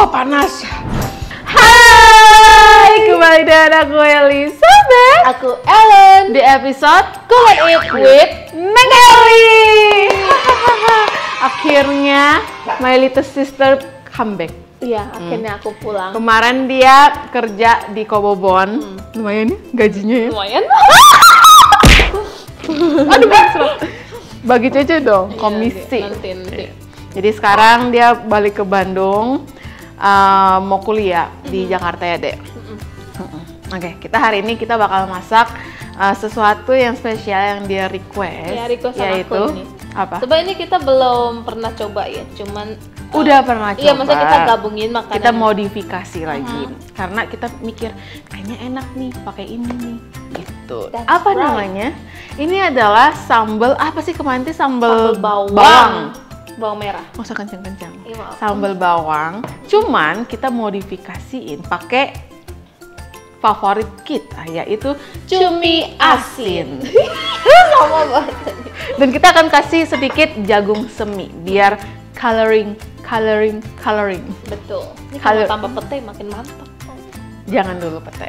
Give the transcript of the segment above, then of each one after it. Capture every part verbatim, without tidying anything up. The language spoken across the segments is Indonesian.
Oh, panas. Hai, kembali dengan aku Elizabeth. Aku Ellen. Di episode Cool and Eat with Megali. Akhirnya my little sister comeback. Iya, akhirnya aku pulang. Kemarin dia kerja di Kobobon. Hmm. Lumayan ya gajinya ya. Lumayan. Aduh, bagi Cece dong, komisi. Iya, nanti, nanti. Jadi sekarang dia balik ke Bandung, uh, mau kuliah di Jakarta ya, Dek. Oke, okay, kita hari ini kita bakal masak uh, sesuatu yang spesial yang dia request. Ya, request sama yaitu aku ini. Apa? Sebenarnya kita belum pernah coba ya, cuman udah uh, pernah coba. Iya, maksudnya kita gabungin makanan. Kita modifikasi lagi, uh-huh. karena kita mikir kayaknya enak nih pakai ini nih, gitu. That's apa right. namanya? Ini adalah sambal apa sih kemarin tuh sambal, sambal bawang. bawang. Bawang merah. Nggak usah kencang-kencang. Iya, maaf. Sambal bawang. Cuman kita modifikasiin pakai favorit kita, yaitu cumi asin. Sama banget. Dan kita akan kasih sedikit jagung semi biar coloring, coloring, coloring. Betul. Ini Kalau- kalau tambah pete makin mantap. Jangan dulu pete.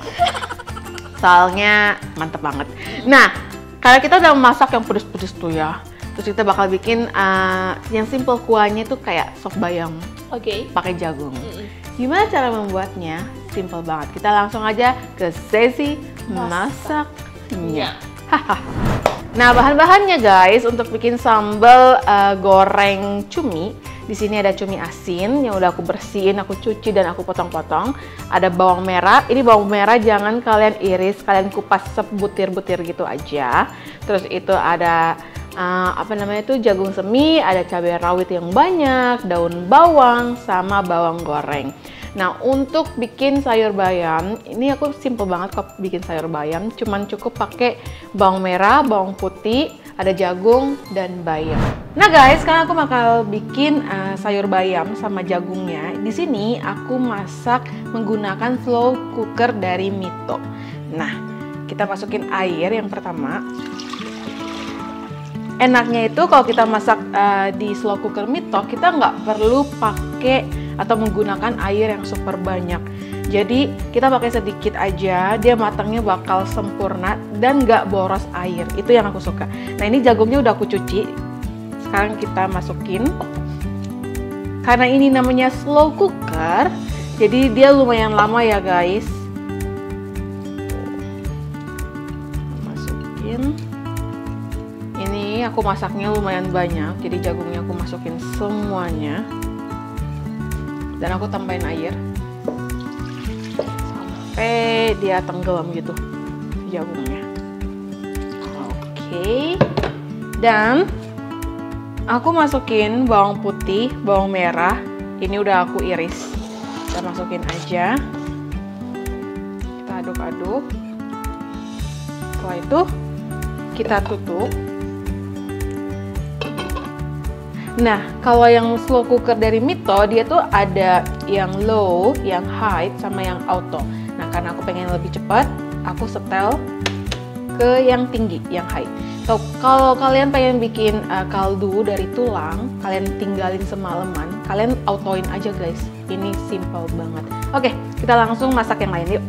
Soalnya mantep banget. Nah, karena kita udah masak yang pedes-pedes tuh ya. Terus kita bakal bikin uh, yang simple kuahnya tuh kayak sop bayam Oke. pakai jagung. Mm-mm. Gimana cara membuatnya? Simple banget. Kita langsung aja ke sesi masaknya. Haha. Nah, bahan-bahannya guys untuk bikin sambal uh, goreng cumi. Di sini ada cumi asin yang udah aku bersihin, aku cuci dan aku potong-potong. Ada bawang merah. Ini bawang merah jangan kalian iris, kalian kupas sebutir-butir gitu aja. Terus itu ada Uh, apa namanya itu jagung semi, ada cabai rawit yang banyak, daun bawang, sama bawang goreng. Nah, untuk bikin sayur bayam, ini aku simple banget kok bikin sayur bayam, cuman cukup pakai bawang merah, bawang putih, ada jagung dan bayam. Nah guys, sekarang aku bakal bikin uh, sayur bayam sama jagungnya. Di sini aku masak menggunakan slow cooker dari Mito. Nah, kita masukin air yang pertama. Enaknya itu kalau kita masak uh, di slow cooker Mito, kita nggak perlu pakai atau menggunakan air yang super banyak. Jadi kita pakai sedikit aja, dia matangnya bakal sempurna dan nggak boros air. Itu yang aku suka. Nah, ini jagungnya udah aku cuci. Sekarang kita masukin. Karena ini namanya slow cooker, jadi dia lumayan lama ya guys. Masukin. Ini aku masaknya lumayan banyak, jadi jagungnya aku masukin semuanya. Dan aku tambahin air. Sampai dia tenggelam gitu jagungnya. Oke. Dan aku masukin bawang putih, bawang merah. Ini udah aku iris. Kita masukin aja. Kita aduk-aduk. Setelah itu kita tutup. Nah, kalau yang slow cooker dari Mito, dia tuh ada yang low, yang high, sama yang auto. Nah, karena aku pengen lebih cepat, aku setel ke yang tinggi, yang high. So, kalau kalian pengen bikin uh, kaldu dari tulang, kalian tinggalin semalaman, kalian autoin aja guys. Ini simple banget. Oke, kita langsung masak yang lain yuk.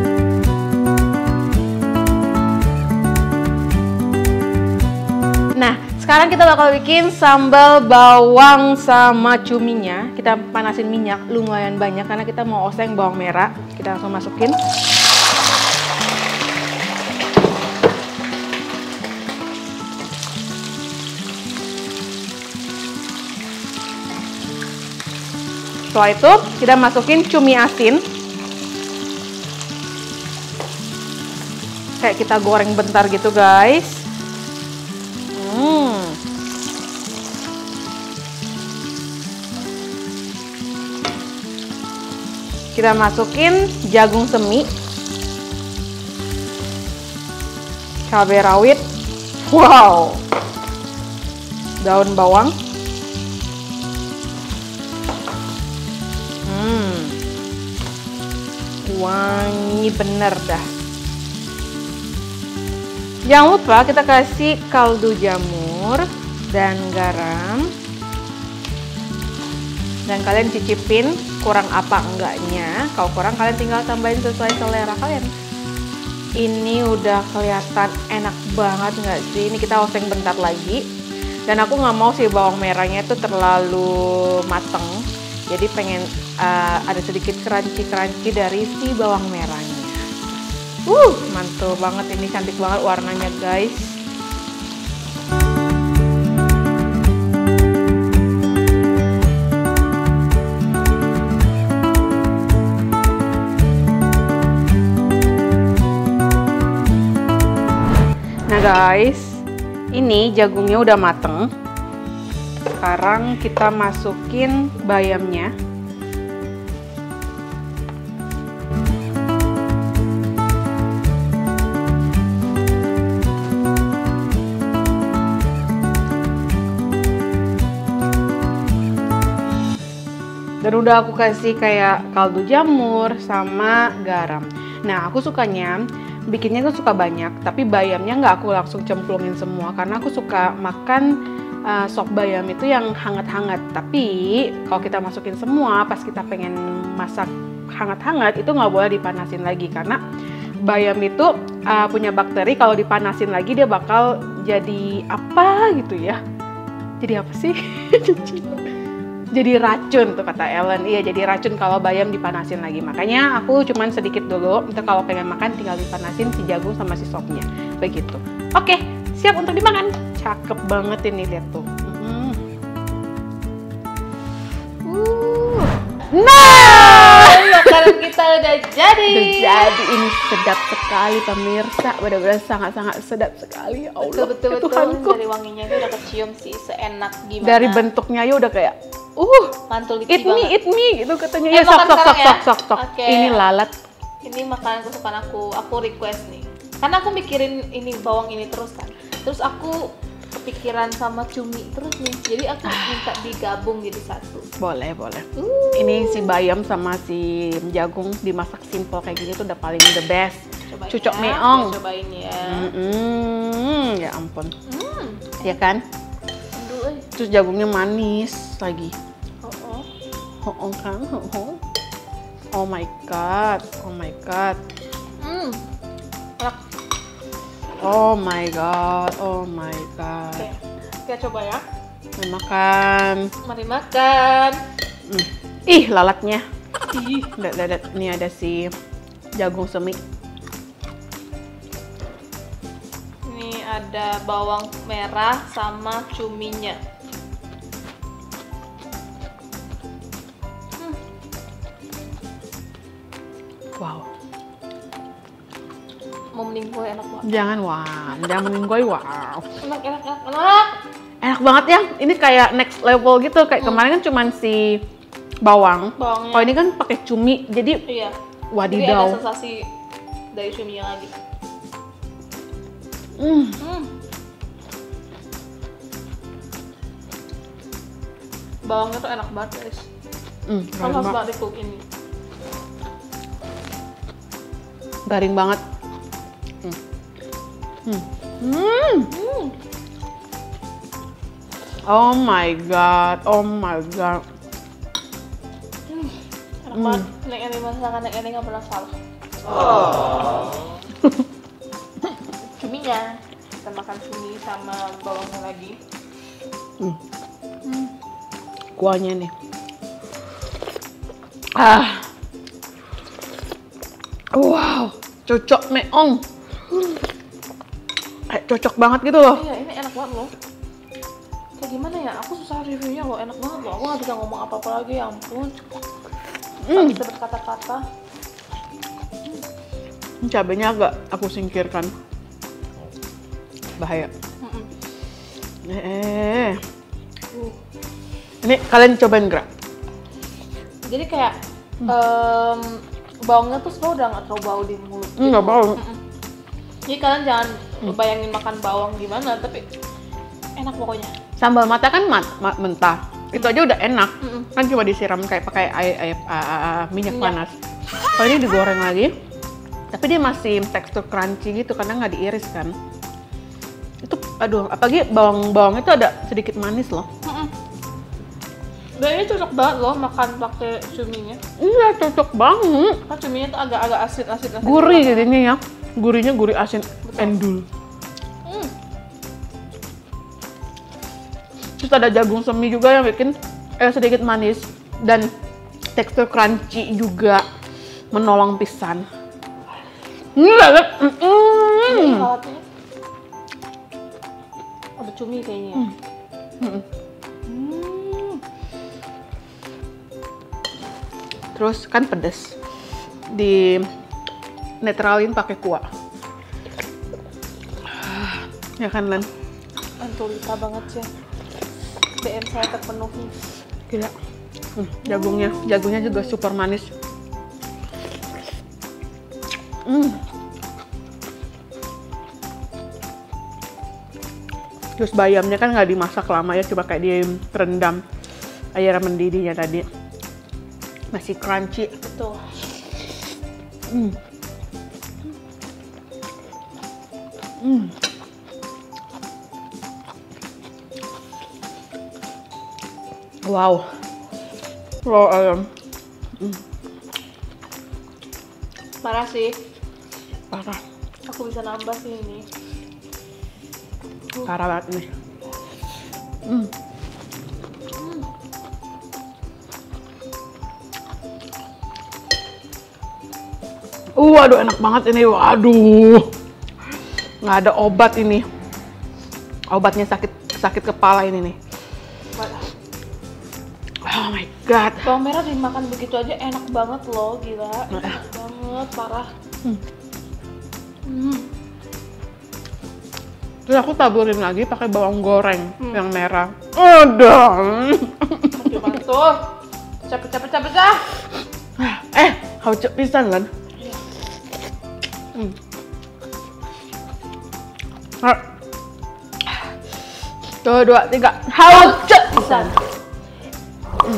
Nah, sekarang kita bakal bikin sambal bawang sama cuminya. Kita panasin minyak lumayan banyak karena kita mau oseng bawang merah. Kita langsung masukin. Setelah itu kita masukin cumi asin. Kayak kita goreng bentar gitu guys. Hmm. Kita masukin jagung semi, cabai rawit, wow, daun bawang, hmm, wangi bener dah. Jangan lupa kita kasih kaldu jamur dan garam. Dan kalian cicipin kurang apa enggaknya. Kalau kurang kalian tinggal tambahin sesuai selera kalian. Ini udah kelihatan enak banget nggak sih? Ini kita oseng bentar lagi. Dan aku nggak mau sih bawang merahnya itu terlalu mateng. Jadi pengen uh, ada sedikit crunchy-crunchy dari si bawang merahnya. Uh, mantul banget, ini cantik banget warnanya guys. Nah guys, ini jagungnya udah mateng. Sekarang kita masukin bayamnya. Dan udah aku kasih kayak kaldu jamur sama garam. Nah aku sukanya bikinnya tuh suka banyak, tapi bayamnya nggak aku langsung cemplungin semua karena aku suka makan uh, sop bayam itu yang hangat-hangat. Tapi kalau kita masukin semua pas kita pengen masak hangat-hangat itu nggak boleh dipanasin lagi karena bayam itu uh, punya bakteri, kalau dipanasin lagi dia bakal jadi apa gitu ya. Jadi apa sih? Jadi racun tuh kata Ellen. Iya, jadi racun kalau bayam dipanasin lagi. Makanya aku cuman sedikit dulu. Untuk kalau pengen makan tinggal dipanasin si jagung sama si sopnya. Begitu. Oke, siap untuk dimakan. Cakep banget ini, lihat tuh. Mm-hmm. uh. Nah, makanan kita udah jadi. Udah jadi. Ini sedap sekali pemirsa. Benar-benar sangat-sangat sedap sekali. Ya Allah, betul betul Tuhanku. Dari wanginya itu udah kecium sih, seenak gimana. Dari bentuknya ya udah kayak uh, mantul di eat me, eat me gitu katanya. Eh, Ya sok makan sok sok sekarang sok ya? sok sok. Oke. Ini lalat. Ini makanan kesukaan aku, aku request nih. Karena aku mikirin ini bawang ini terus kan. Terus aku kepikiran sama cumi terus nih. Jadi aku minta digabung jadi satu. Boleh, boleh. Uh. Ini si bayam sama si jagung dimasak simple kayak gini tuh udah paling the best. Cobain Cucok ya, meong. ya, cobain ya. Mm-mm, ya ampun. Hmm. Ya kan? Aduh, eh. Terus jagungnya manis lagi. Oh, oh. Oh, oh kan? Oh, oh. Oh my god. Oh my god. Hmm. Enak. Oh my god. Oh my god. Oke. Kita coba ya. Mari makan. Mari makan. Hmm. Ih, lalatnya. Ih. Lihat, lihat, lihat. Ini ada si jagung semi. Ini ada bawang merah sama cuminya. Hmm. Wow. Mau meninggoy enak banget. Jangan wow, jangan meninggoy wow. Enak, enak, enak, enak. Enak banget ya. Ini kayak next level gitu. Kayak Hmm. kemarin kan cuman si bawang. Bawangnya. Kalau ini kan pakai cumi. Jadi Iya. Jadi ada wadidaw. sensasi dari cuminya lagi. Hmm. Hmm. Bawangnya tuh enak banget guys. Hmm, Kamu garing, harus ba- banget di cook ini. garing banget. Hmm. Hmm. Hmm. Hmm. Oh my god. Oh my god. Hmm. Enak Hmm. banget. Nek ini masakan nek ini nggak pernah salah. Cuminya. Kita makan cumi sama bawangnya lagi. Hmm. Hmm. Kuahnya nih. Ah. Wow. Cocok meong. Eh, cocok banget gitu loh. Iya, ini enak banget loh. Kayak gimana ya? Aku susah reviewnya loh, enak banget loh. Aku nggak bisa ngomong apa-apa lagi, ya ampun. Nggak Hmm. bisa berkata-kata. Ini cabenya agak aku singkirkan. Bahaya. Mm-mm. Eh. Uh. Ini kalian cobain gerak. Jadi kayak em, bawangnya tuh sebenarnya udah nggak terlalu bau di mulut. gitu. Nggak bau. Mm-mm. Jadi kalian jangan bayangin makan bawang gimana, tapi enak pokoknya. Sambal mata kan mat, ma- mentah. Itu aja udah enak. Mm-mm. Kan cuma disiram kayak pakai air, air, ah, ah, ah, minyak Minyak. panas. Kalau ini digoreng lagi, tapi dia masih tekstur crunchy gitu karena nggak diiris kan. Itu, aduh, apalagi bawang-bawang itu ada sedikit manis loh. Mm-mm. Dan ini cocok banget loh makan pakai cuminya. Iya, cocok banget. Kan cuminya tuh agak-agak asin-asin. Gurih jadinya ya. Gurihnya gurih asin endul. Hmm. Terus ada jagung semi juga yang bikin eh, sedikit manis dan tekstur crunchy juga menolong pisan. Hmm, banget. Ini Mm. saladnya ada cumi kayaknya. Mm. Mm. Hmm. Terus kan pedes. Di netralin pakai kuah. Ya kan, Lan? Antulita banget sih. D M saya terpenuhi. Gila. Hmm, jagungnya, jagungnya juga super manis. Hmm. Terus bayamnya kan nggak dimasak lama ya, cuma kayak direndam air mendidihnya tadi. Masih crunchy. Betul. Hmm. Hmm. Wow. Wow ayam. Hmm. Parah sih. Parah. Aku bisa nambah sih ini. Parah banget ini. Hmm. Uh, waduh enak banget ini. Waduh. Nggak ada obat ini. Obatnya sakit sakit kepala ini nih. Oh my god. Bawang merah dimakan begitu aja enak banget loh, gila. Enak banget, parah. Hmm. Hmm. Terus aku taburin lagi pakai bawang goreng Hmm. yang merah. Udah. Coba tuh. Pecah, pecah, pecah, pecah. Eh, haucuk pisan kan? Iya. Hmm. Ah. Tuh, dua, tiga. Haucuk pisan. Hmm.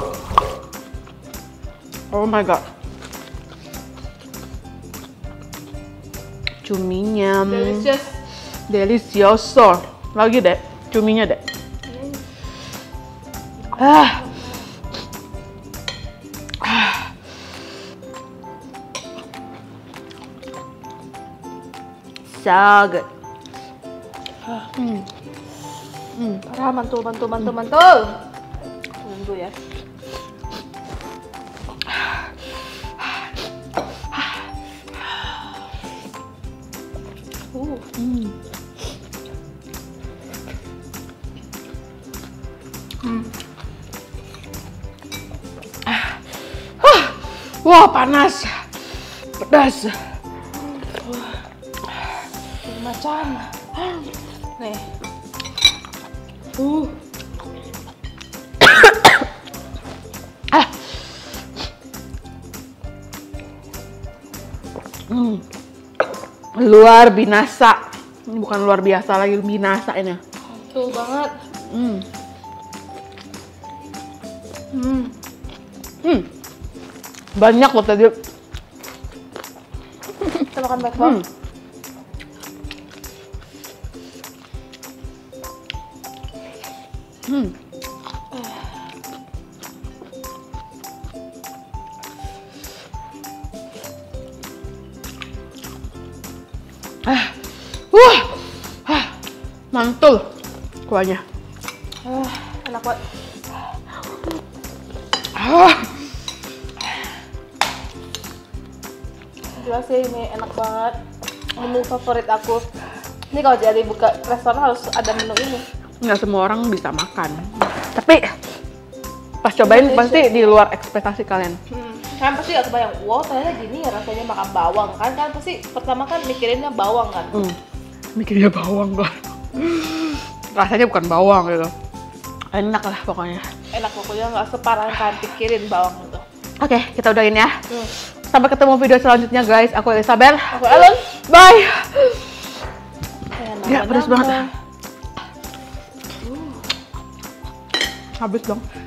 Oh my god. Cuminya. Delicious. Delicioso. Lagi deh, cuminya deh. Ah. Ah. So good. Hmm. Hmm. Parah, mantul, mantul, mantul, mantul. Tunggu ya. Uh. Hmm. Hmm. Ah. Ah. Wah, panas. Pedas. Ini macam. Nih. Uh. Ah. Hmm. Luar binasa. Ini bukan luar biasa lagi, binasa ini. Betul banget. Hmm. Hmm. Hmm. Banyak loh tadi. Kita makan banyak Hmm. banget. Hmm. Ah. Wah. Ah. Mantul kuahnya. Uh, enak banget. Ah. Jelas sih ini enak banget. Menu favorit aku. Ini kalau jadi buka restoran harus ada menu ini. Nggak semua orang bisa makan. Tapi pas cobain pasti di luar ekspektasi kalian. Hmm. Kan pasti gak kebayang, wow ternyata gini ya rasanya makan bawang kan. Kan pasti pertama kan mikirinnya bawang kan. Hmm. Mikirnya bawang kan. Rasanya bukan bawang gitu. Enak lah pokoknya. Enak pokoknya nggak separah yang kalian pikirin bawang itu. Oke, kita udahin ya. Hmm. Sampai ketemu video selanjutnya guys. Aku Elizabeth. Aku Ellen. Bye. Ya, Ya, pedas banget. Habis dong.